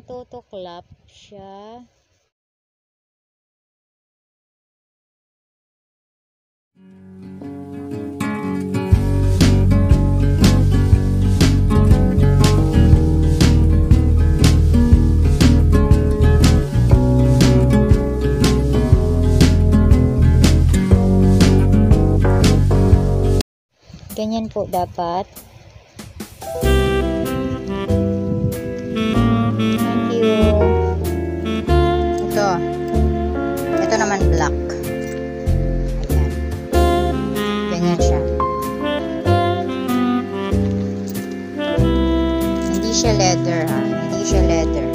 natutuklap siya. Ganyan po dapat. Thank you. Ito naman black. Ayan. Ganyan siya. Hindi siya leather ha. Hindi siya leather.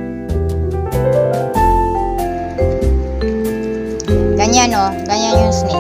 Ganyan o, ganyan yung snake.